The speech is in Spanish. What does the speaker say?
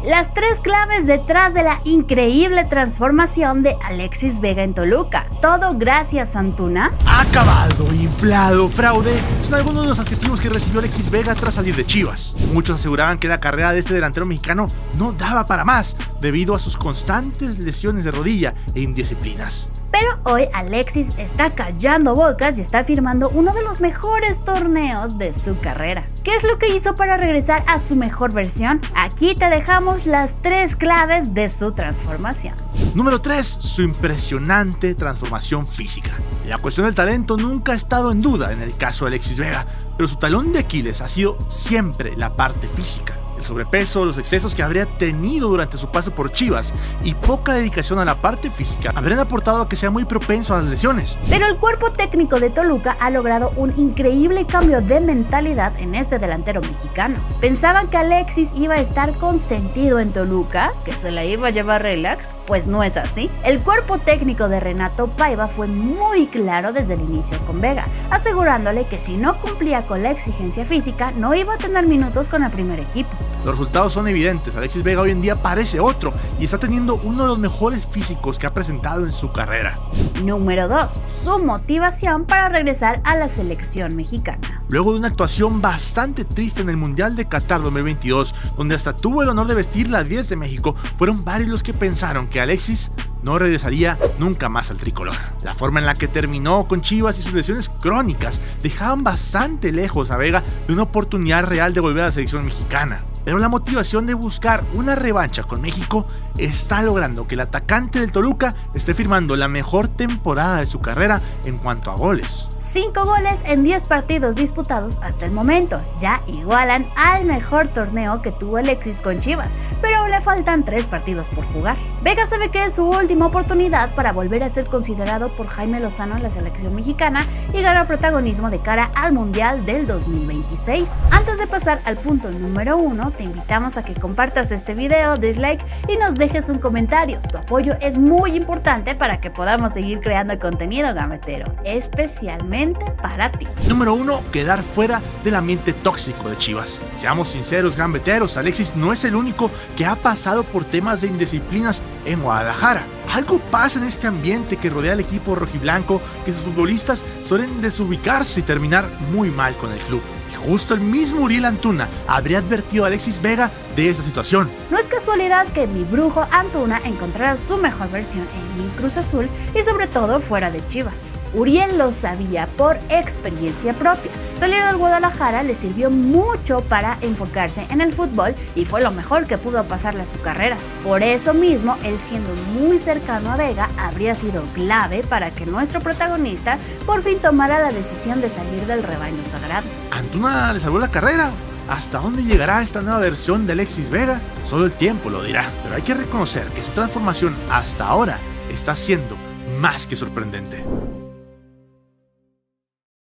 Las tres claves detrás de la increíble transformación de Alexis Vega en Toluca. Todo gracias a Antuna. Acabado, inflado, fraude son algunos de los adjetivos que recibió Alexis Vega tras salir de Chivas. Muchos aseguraban que la carrera de este delantero mexicano no daba para más debido a sus constantes lesiones de rodilla e indisciplinas. Pero hoy Alexis está callando bocas y está firmando uno de los mejores torneos de su carrera. ¿Qué es lo que hizo para regresar a su mejor versión? Aquí te dejamos las tres claves de su transformación. Número 3. Su impresionante transformación física. La cuestión del talento nunca ha estado en duda en el caso de Alexis Vega, pero su talón de Aquiles ha sido siempre la parte física. El sobrepeso, los excesos que habría tenido durante su paso por Chivas y poca dedicación a la parte física habrían aportado a que sea muy propenso a las lesiones. Pero el cuerpo técnico de Toluca ha logrado un increíble cambio de mentalidad en este delantero mexicano. Pensaban que Alexis iba a estar consentido en Toluca, que se la iba a llevar relax, pues no es así. El cuerpo técnico de Renato Paiva fue muy claro desde el inicio con Vega, asegurándole que si no cumplía con la exigencia física no iba a tener minutos con el primer equipo. Los resultados son evidentes. Alexis Vega hoy en día parece otro y está teniendo uno de los mejores físicos que ha presentado en su carrera. Número 2. Su motivación para regresar a la selección mexicana. Luego de una actuación bastante triste en el Mundial de Qatar 2022, donde hasta tuvo el honor de vestir la 10 de México, fueron varios los que pensaron que Alexis no regresaría nunca más al tricolor. La forma en la que terminó con Chivas y sus lesiones crónicas dejaban bastante lejos a Vega de una oportunidad real de volver a la selección mexicana. Pero la motivación de buscar una revancha con México está logrando que el atacante del Toluca esté firmando la mejor temporada de su carrera en cuanto a goles. 5 goles en 10 partidos disputados hasta el momento. Ya igualan al mejor torneo que tuvo Alexis con Chivas, pero aún le faltan 3 partidos por jugar. Vega sabe que es su última oportunidad para volver a ser considerado por Jaime Lozano en la selección mexicana y ganar protagonismo de cara al Mundial del 2026. Antes de pasar al punto número 1, te invitamos a que compartas este video, des like y nos dejes un comentario. Tu apoyo es muy importante para que podamos seguir creando contenido gambetero, especialmente para ti. Número 1. Quedar fuera del ambiente tóxico de Chivas. Seamos sinceros, gambeteros, Alexis no es el único que ha pasado por temas de indisciplinas en Guadalajara. Algo pasa en este ambiente que rodea al equipo rojiblanco, que sus futbolistas suelen desubicarse y terminar muy mal con el club. Justo el mismo Uriel Antuna habría advertido a Alexis Vega de esta situación. No es casualidad que mi brujo Antuna encontrara su mejor versión en mi Cruz Azul y sobre todo fuera de Chivas. Uriel lo sabía por experiencia propia. Salir del Guadalajara le sirvió mucho para enfocarse en el fútbol y fue lo mejor que pudo pasarle a su carrera. Por eso mismo, él siendo muy cercano a Vega, habría sido clave para que nuestro protagonista por fin tomara la decisión de salir del rebaño sagrado. Antuna le salvó la carrera. ¿Hasta dónde llegará esta nueva versión de Alexis Vega? Solo el tiempo lo dirá, pero hay que reconocer que su transformación hasta ahora está siendo más que sorprendente.